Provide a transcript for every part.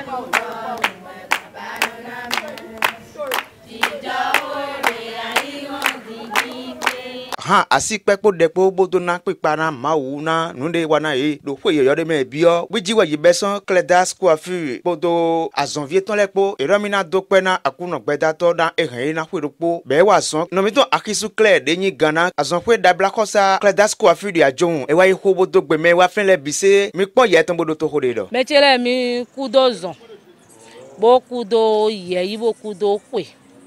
ha asi pepo depo bodo na pipana mawu na nunde wana e do fo yoyo de me bio wijiwa yibeson Cledas coiffure bodo a janvier ton lepo eromina do pe na akuno gbeda to dan ehan na fweropo be wa son no mi to akisu clear de yin gana azon fwe da black osa Cledas coiffure di ajohun e wa yi ho bodo gbe me wa fen le bise mi pon ye ton bodo to hore do me chele mi kudo zon bo kudo ye yi bo kudo kwe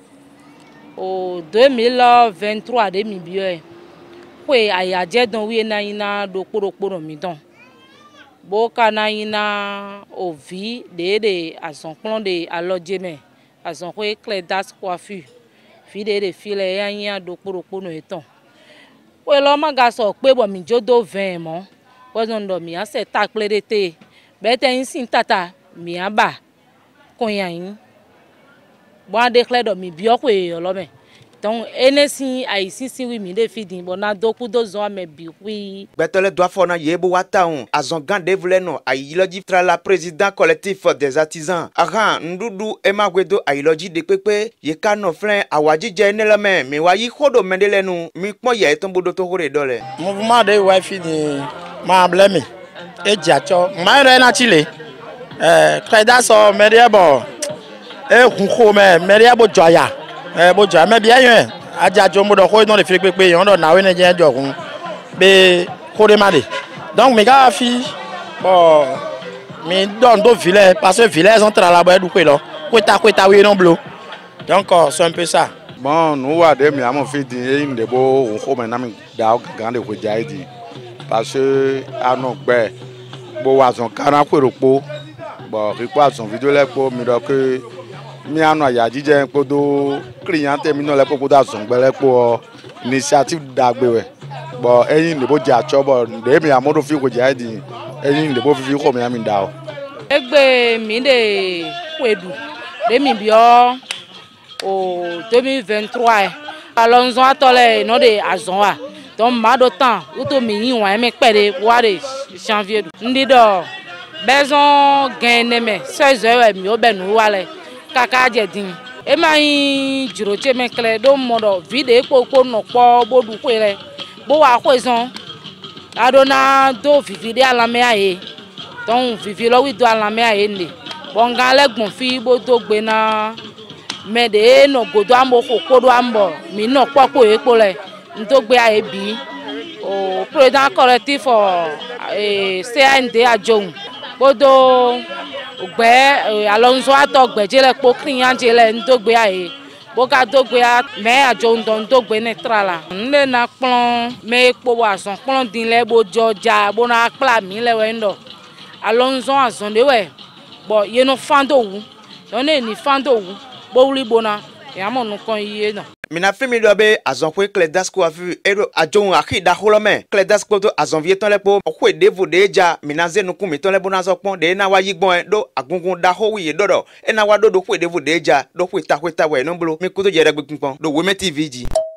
o 2023 de mi bio e kwe ayaje don wi na ina do poroporo mi don bo kana ina ovi de azon plan de aloje me azon kwe Cledas coiffure fi de file yan do poroporo eton we lo maga so pe bo mi jodo 20 mo wo zon do mi ase ta pledete be te yin sin tata mi aba koyan yin bo ade kle do mi bio kwe lo me donc enesi aisisi wi mi de fidin bona doku dozo me bi wi betole doit fona yebo wataun azon gande vleno ayiloji tra la président collectif des artisans aha ndudu emagwedo ayiloji de pepe ye kano fren awaji je neleme mi wa yi khodo mendelenu mi pon ye ton bodo to hore dole mouvement de wifi ni ma blemi e jacho ma re na chile Cledas o mediabo e hunko me mediabo joya bo ja me bia yen aja jo mo do ko no le fi pepe yon do na we ne je jo kun be ko de made donc mi ga fi bon mi don do village parce que village central là ba du ko lo kweta we non blo donc c'est un peu ça bon nous wa de mi amo fi din inde bo ko me na mi da grande ko ja idi parce que ano gbe bo wa zon kana ko ropo bon ri pa zon video le po mi do ke mi ano ya jije podo client mi no le popo da son gbele po initiative dagbe we bo eyin le bo ja cho bo de mi amodo fi ko ja di eyin le bo fi ko mi ami da o egbe mi de kwedu de mi bio o 2023 alonso atole no de azonwa donc ma do temps uto mi yin wa me pere wa de janvier ndi do besoin gain me 16 heures mi o benu wale kaka jedin e ma yin jiroche me kle do modo vide popo no po bodu kwere bo wa kwezon adona do vivide alame aye don vivi lo wi do alame aye ni bonga legbon fi bodo gbe na me de no godo ambo kokodo ambo mi no popo epo le ndo gbe aye bi o président collectif CND ajohun bodo ogbe alonso atogbe jele po client jele ndogbe aye boga dogbe me ajo ndogbe netrala nle na plon me po wason plon din le bo joja bo na kla mi le we ndo alonso azon de we bo ye no fando wu don ni fando wu bo wuli bona e amo no kon ye no mina fimi do be azon kwe Cledas coiffure ero ajon akida holome Cledas koto azon vie ton lepo okwe devo deja mina ze nukun mi ton lepo na so pon de na wa yigbon do agungun da ho wi dodo e na wa do kwe devo deja do kwe ta we no blo mi koto jere gbepon do Weme TV ji.